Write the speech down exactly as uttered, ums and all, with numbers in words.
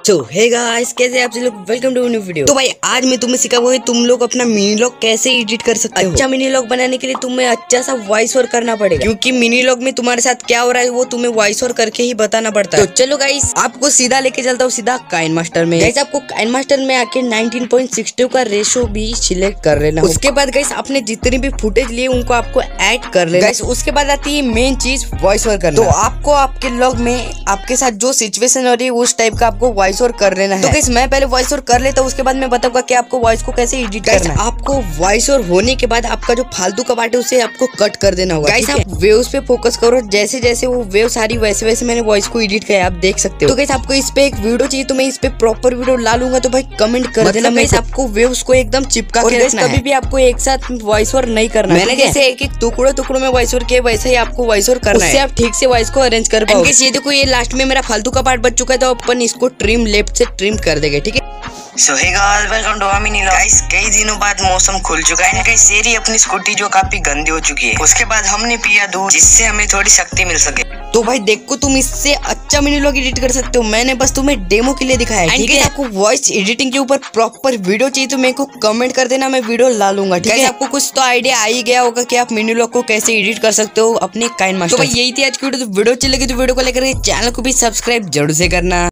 तो hey guys, कैसे आप लोग, वेलकम टू न्यू वीडियो। तो भाई आज मैं तुम्हें सिखाऊंगा तुम लोग अपना मिनी लॉग कैसे एडिट कर सकते हो। अच्छा मिनी लॉग बनाने के लिए तुम्हें अच्छा सा वॉइस ओवर करना पड़ेगा, क्योंकि मिनी लॉग में तुम्हारे साथ क्या हो रहा है वो तुम्हें वॉइस ओवर करके ही बताना पड़ता है। तो चलो गाइस, आपको सीधा लेके चलता हूँ सीधा काइनमास्टर में। गाइस आपको काइनमास्टर में आके नाइनटीन पॉइंट सिक्स टू का रेशो भी सिलेक्ट कर लेना। उसके बाद गाइस आपने जितने भी फुटेज लिए उनको आपको ऐड कर लेना। गाइस उसके बाद आती है मेन चीज, वॉइस ओवर करना। तो आपको आपके लॉग में आपके साथ जो सिचुएशन हो रही है उस टाइप का आपको वॉइस ओवर कर लेना है। तो गाइस मैं पहले वॉइस ओवर कर लेता हूँ, उसके बाद मैं बताऊंगा कि आपको वॉइस को कैसे एडिट करना है। आपको वॉइस ओवर होने के बाद आपका जो फालतू का पार्ट है उसे आपको कट कर देना होगा। गाइस आप वेव्स पे फोकस करो, जैसे जैसे वो वेव सारी वैसे वैसे मैंने वॉइस को एडिट किया, आप देख सकते हो। तो गाइस आपको इस पे एक वीडियो चाहिए तो मैं इस पे प्रॉपर वीडियो ला लूंगा, तो भाई कमेंट कर देना। गाइस आपको वेव्स को एकदम चिपका के रखना है, कभी भी आपको एक साथ वॉइस ओवर नहीं करना। मैंने जैसे एक एक टुकड़ों टुकड़ों में वॉइस ओवर किया वैसे ही आपको वॉइस ओवर करना है, उससे आप ठीक से वॉइस को अरेंज कर पाओगे। ये देखो ये लास्ट में मेरा फालतू का पार्ट बच चुका है, तो अपन इसको ट्रिम लेफ्ट से ट्रिम कर देंगे, ठीक है। So hey guys, welcome to mini vlog. Guys कई दिनों बाद मौसम खुल चुका है। गाइस शेरी अपनी स्कूटी जो काफी गंदी हो चुकी है, उसके बाद हमने पिया दूध जिससे हमें थोड़ी शक्ति मिल सके। तो भाई देखो तुम इससे अच्छा मिनी लॉग एडिट कर सकते हो, मैंने बस तुम्हें डेमो के लिए दिखाया है, ठीक है। आपको वॉइस एडिटिंग के ऊपर प्रॉपर वीडियो चाहिए तो मेरे को कमेंट कर देना, मैं वीडियो ला लूंगा, ठीक है। आपको कुछ तो आइडिया आ ही गया होगा कि आप मिनी लॉग को कैसे एडिट कर सकते हो अपने काइनमास्टर। तो भाई यही थी आज की वीडियो। तो वीडियो अच्छी लगी तो वीडियो को लेकर चैनल को भी सब्सक्राइब जरूर से करना।